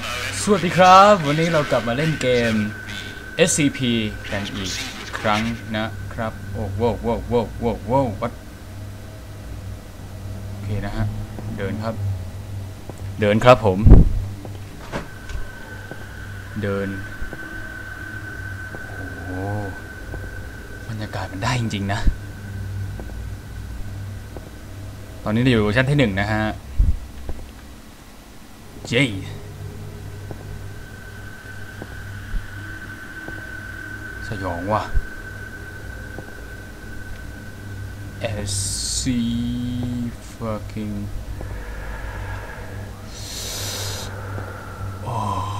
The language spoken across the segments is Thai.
สวัสดีครับวันนี้เรากลับมาเล่นเกม SCP กันอีกครั้งนะครับโอ้โว้โว้โว้โว้โว้วัดโอเคนะฮะเดินครับผมเดินโอ้บรรยากาศมันได้จริงๆนะตอนนี้เราอยู่ชั้นที่1นะฮะเย้สยองว่ะ SC fucking โอ้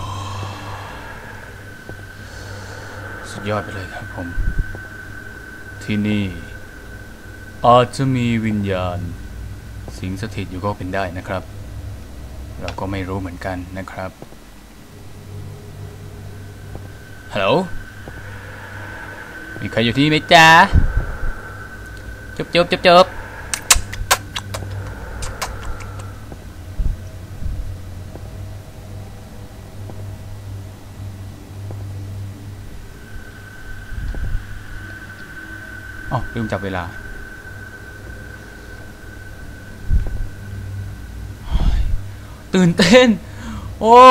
สุดยอดไปเลยครับผมที่นี่อาจจะมีวิญญาณสิงสถิตอยู่ก็เป็นได้นะครับเราก็ไม่รู้เหมือนกันนะครับฮัลโหลมีใครอยู่ที่นี่ไหมจ๊ะจุ๊บอ๋อลืมจับเวลาตื่นเต้นโอ้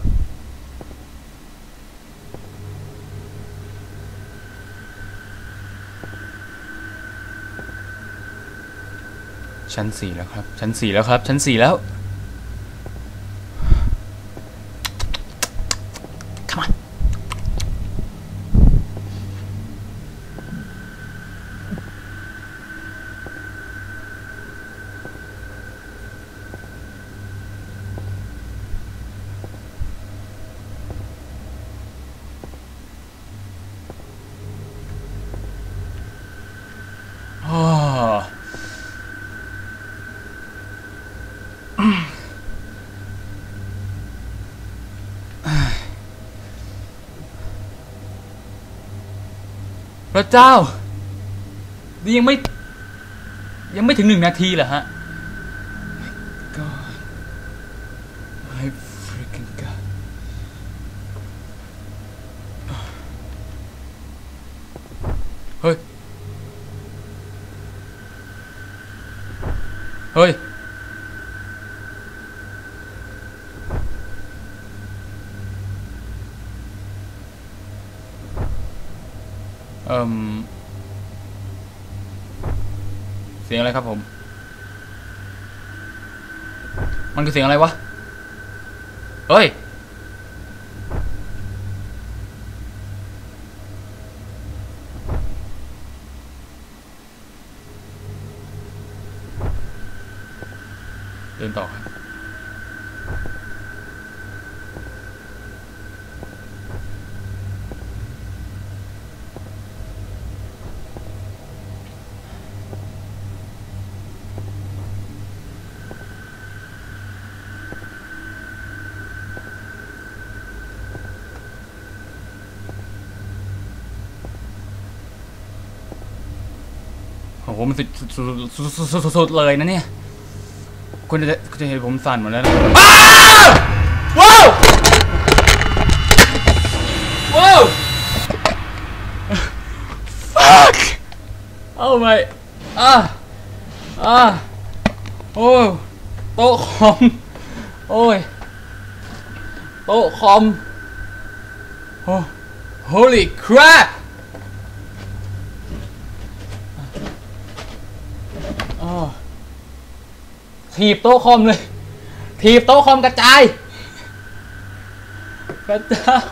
ชั้น 4แล้วครับชั้น 4แล้วครับชั้น 4แล้ว Come onพระเจ้านี่ยังไม่ถึง1 นาทีเหรอฮะ God my freaking God เฮ้ยเสียงอะไรครับผมมันคือเสียงอะไรวะเฮ้ยเดินต่อครับโอ้โหมันสุดเลยนะเนี่ยคุณจะเห็นผมสั่นหมดแล้วนะว้าวfuck oh my โอ้โต๊ะคอมโอ้ยโต๊ะคอมโอ้ holy crapถีบโต๊ะคอมเลยถีบโต๊ะคอมกระจายพระเจ้า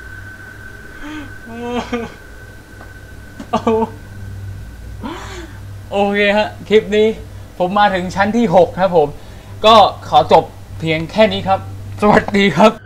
โอเคฮะคลิปนี้ผมมาถึงชั้นที่6ครับผมก็ขอจบเพียงแค่นี้ครับสวัสดีครับ